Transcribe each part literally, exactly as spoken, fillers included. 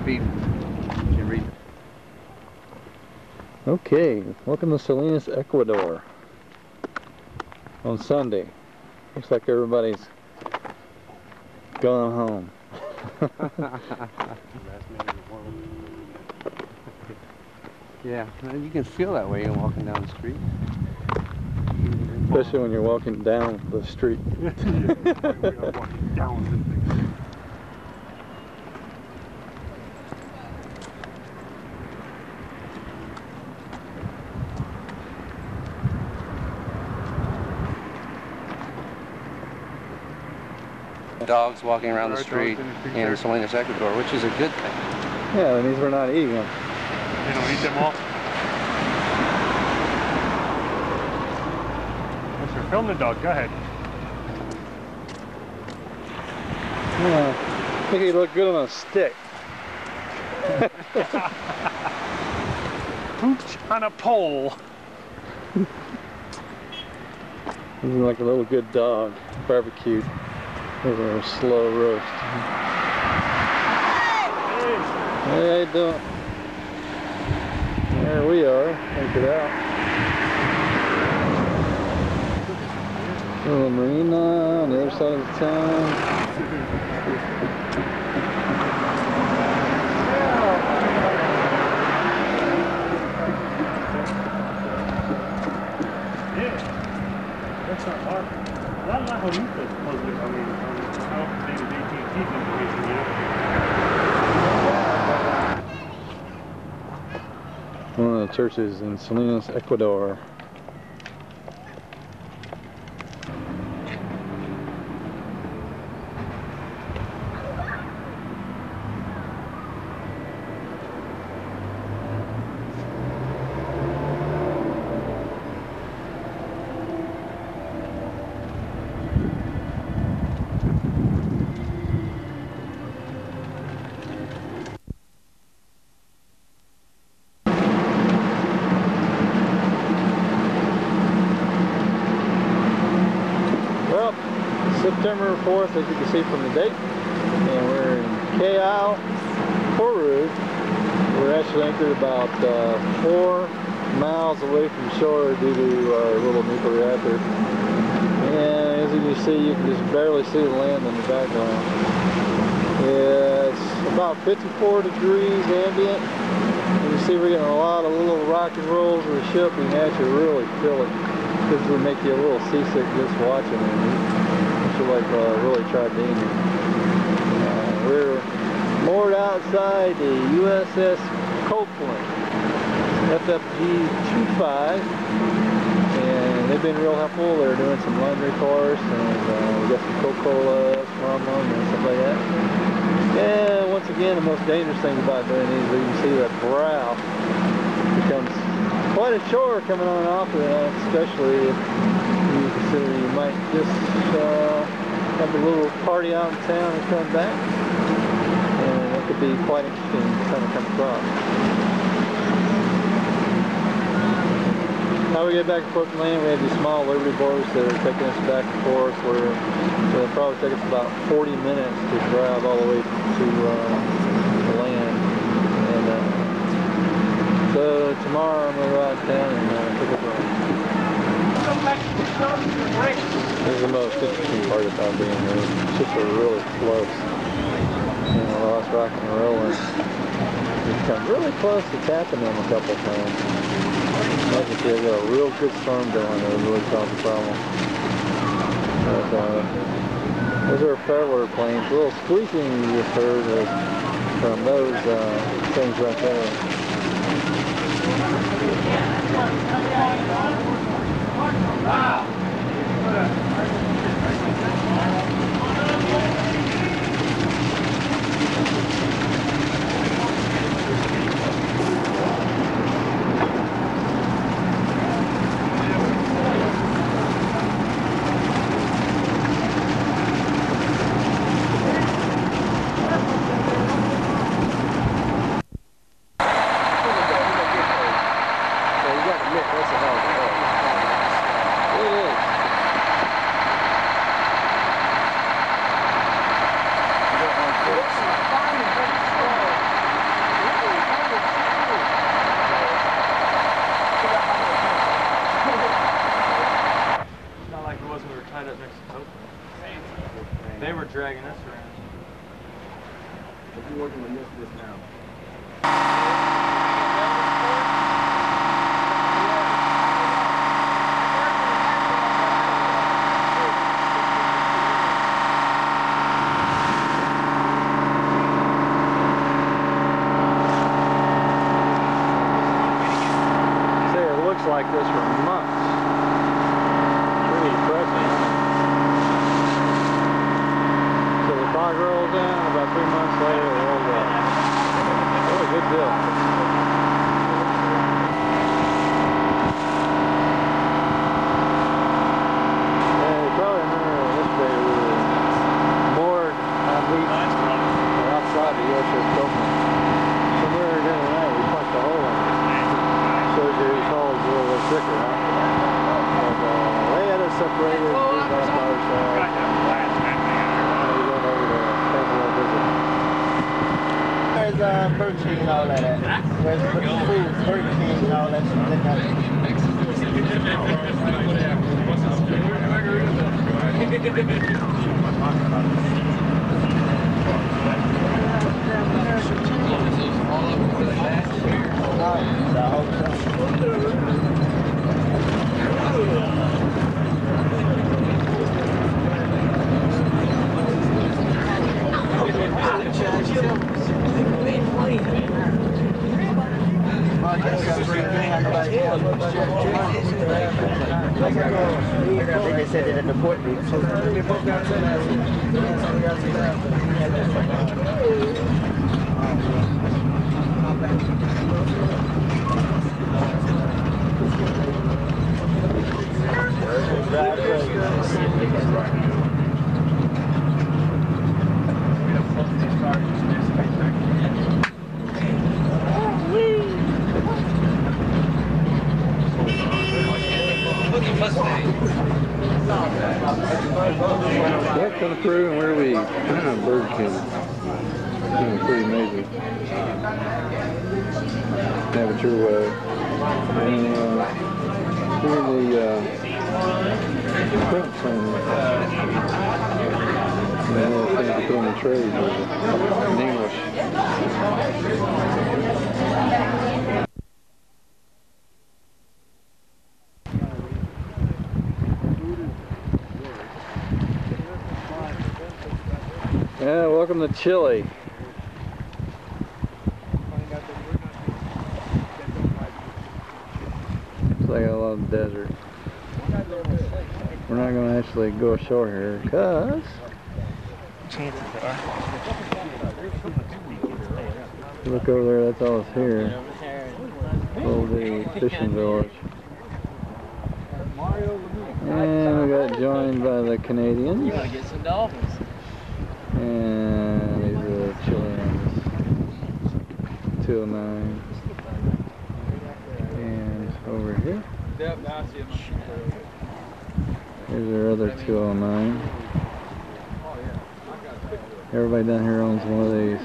feet. You can read. Okay, welcome to Salinas, Ecuador on Sunday. Looks like everybody's going home. Yeah, you can feel that way walking down the street. Especially when you're walking down the street. We are walking down the street. Dogs walking around the There are street dogs in the street in there. Salinas, Ecuador, which is a good thing. Yeah, that means we're not eating them. They don't eat them all. Yes, sir. Film the dog. Go ahead. Yeah, I think he'd look good on a stick. Pooch on a pole. He's like a little good dog, barbecued over a slow roast. Hey, how you doing? There we are. Check it out. A little marina on the other side of the town. Yeah, that's not hard. Not not how you put public. I mean, I mean, I don't think it's A T and T information, you know. One of the churches in Salinas, Ecuador. September fourth, as you can see from the date, and we're in Callao, Peru. We're actually anchored about uh, four miles away from shore due to our little nuclear reactor. And as you can see, you can just barely see the land in the background. It's about fifty-four degrees ambient. And you see we're getting a lot of little rock and rolls of the ship. You can actually really feel it. This will make you a little seasick just watching it. Like uh, really tried being here. Uh, we're moored outside the U S S Copeland F F G twenty-five, and they've been real helpful. They're doing some laundry for us, and uh, we got some Coca-Cola, some rum and stuff like that. And once again, the most dangerous thing about doing these is that you can see that brow becomes quite a chore coming on and off of that, especially if you consider you might just uh, have a little party out in town and come back, and it could be quite interesting to kind of come across. How we get back and forth from land, we have these small Liberty boats that are taking us back and forth. Where it'll probably take us about forty minutes to drive all the way to uh, the land. And uh, so tomorrow I'm going to go out of town and uh, pick up a This is the most interesting part about being here. It's just we're really close. You know, Lost Rock and Rolling. We've come really close to tapping them a couple of times. As you see, they got a real good storm going that would really cause a problem. But, uh, those are Fowler planes. A little squeaking you just heard is from those uh, things right there. Wow. I'm working on this, this now. Like this for months. It's really depressing, huh? So the fog rolls in, about three months later it rolls out. What a good deal. Yeah, you probably remember yesterday we were moored on beach outside the U S S Copeland. So we were doing that, we punched a hole in it. Shows you these holes a little bit thicker, huh? And, uh, they had us separated, we got our side. And we went over to pay a little visit. Where's uh, Burger King and all that at? Where's food, Burger King and all that They said it in the port. Yep, coming through, and where are we? Burger King. Yeah, pretty amazing. Have it your way. And uh, here the uh, print center. And the little things to put on the trays in English. Yeah, welcome to Chile. Looks like a lot of desert. We're not going to actually go ashore here because look over there, that's all that's here. Oh, the fishing village. And we got joined by the Canadians. You want to get some dolphins? And these are the Chileans. two oh nine. And over here. Yep, now I see them. Here's our other two oh nine. Everybody down here owns one of these.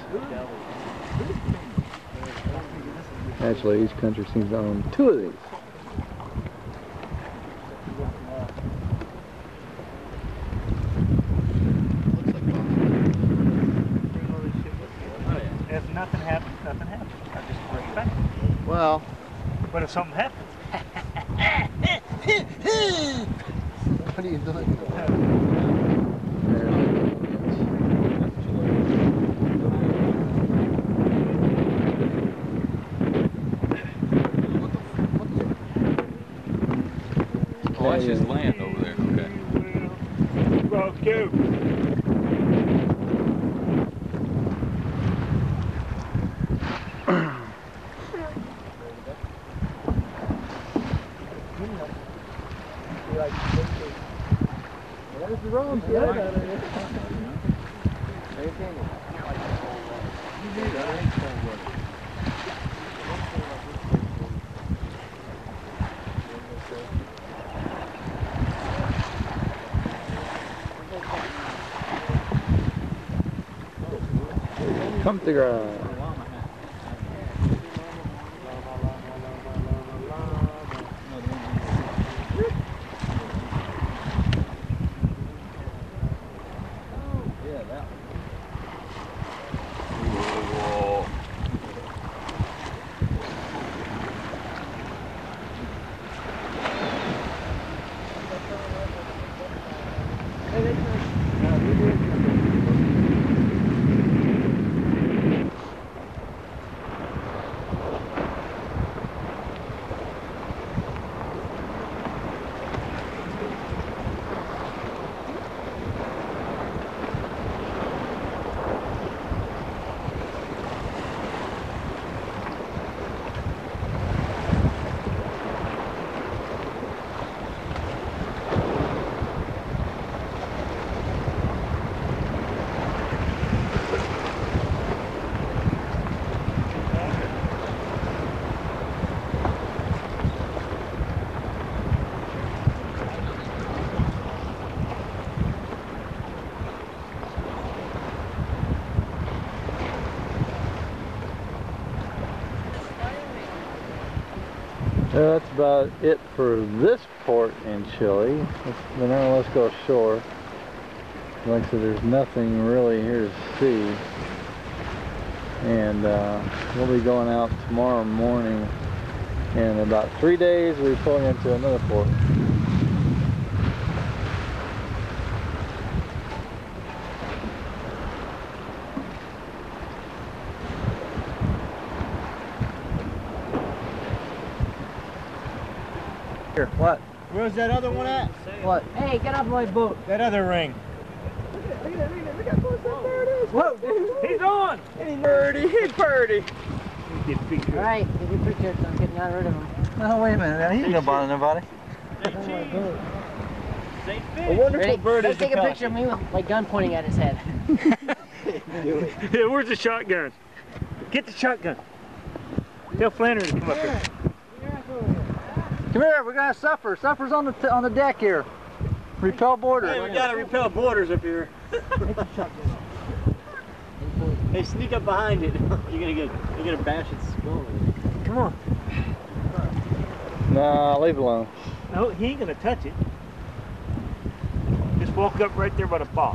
Actually, each country seems to own two of these. If nothing happens, nothing happens. I just bring it back. Well, But if something happens, what are you doing? Oh, that's just land over there. Okay. well, go. There's the road. Yeah. Come to ground. Uh, that's about it for this port in Chile. Let's, now let's go ashore. Like I said, there's nothing really here to see. And uh, we'll be going out tomorrow morning. In about three days, we'll be pulling into another port. Here, what? Where's that other one at? What? Hey, get off my boat. That other ring. Whoa, dude. He's on! Birdie, hey birdie. Get a picture. All right, get your picture. I'm getting not rid of him. Oh, wait a minute. He ain't gonna bother nobody. A wonderful Ready? bird Let's is take the a picture of me with my gun pointing at his head. Yeah, where's the shotgun? Get the shotgun. Tell Flannery to come up here. Come here, we're gonna suffer. Suffer's on the t on the deck here. Repel border. Hey, we gotta repel borders up here. Hey, sneak up behind it. You're gonna get, you're gonna bash its skull. Come on. Nah, leave it alone. No, he ain't gonna touch it. Just walk up right there by the box.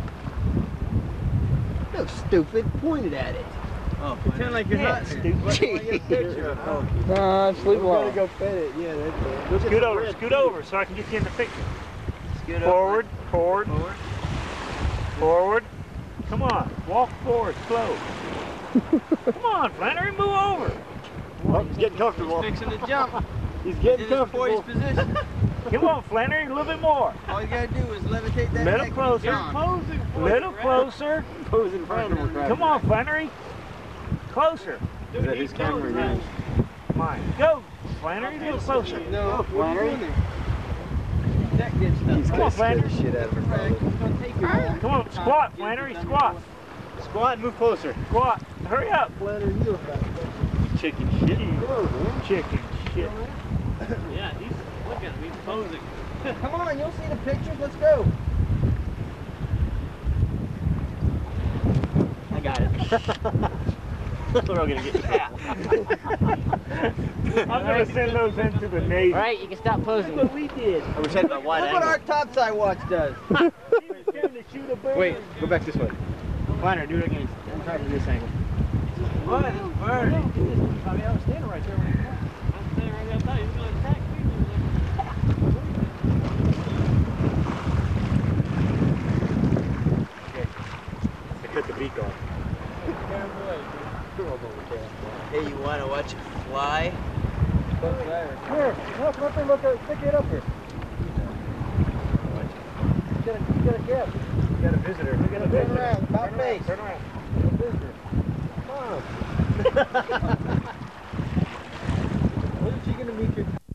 No, stupid. Pointed at it. Oh, pretend like you're Yeah, not stupid. picture. Nah, just leave it We're gonna alone. go pet it. Yeah, that's it. Look at Scoot the over, red scoot too. over so I can get you in the picture. Scoot Forward, forward, Forward. forward. Come on, walk forward, slow. Come on, Flannery, move over. Oh, he's getting comfortable. He's fixing to jump. He's getting In his comfortable. poised position. Come on, Flannery, a little bit more. All you gotta do is levitate that Little neck. closer. John. Little closer. Pose in front of him. Come on, Flannery. Closer. Is that his camera again? Mine. Go, Flannery, a little closer. No, Flannery. That gets stuff. He's Come gonna on, scare the Flannery. shit out of her probably. Come on, squat, Flannery, squat. Squat and move closer. Squat. Hurry up. Flannery, you about chicken shit. Chicken shit. Yeah, he's look at him. He's posing. Come on, you'll see the pictures. Let's go. I got it. We're all gonna get I'm gonna send those into the Navy. All right, you can stop posing. That's what we did. I wish I had my wide Look angle. what our topside watch does. Wait, go back this way. Flannery, do it again. I'm trying to do this angle. What? It's bird. I mean, I was standing right there when he came. I'm saying right outside. He's gonna attack me. I cut the beak off. Hey, you wanna watch it fly? Here, no, come up here, look, stick it up here. You got a, you got a guest. We got a visitor. We got a Turn visitor. around, about Turn around, face. turn around. A visitor. Come on. When is she gonna meet your